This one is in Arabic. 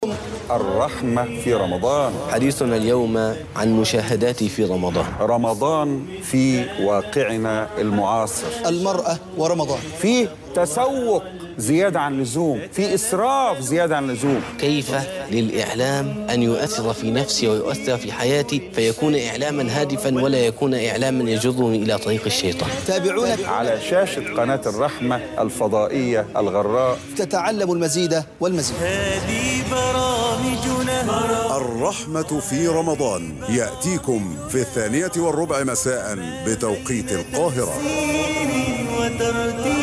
الرحمة في رمضان. حديثنا اليوم عن مشاهداتي في رمضان. رمضان في واقعنا المعاصر. المرأة ورمضان. في تسوق زيادة عن اللزوم، في إسراف زيادة عن اللزوم. كيف للإعلام أن يؤثر في نفسي ويؤثر في حياتي فيكون إعلاما هادفا ولا يكون إعلاما يجرني إلى طريق الشيطان. تابعونا على شاشة قناة الرحمة الفضائية الغراء، تتعلم المزيد والمزيد. هذه برامجنا. الرحمة في رمضان يأتيكم في 2:15 مساء بتوقيت القاهرة. وترتيب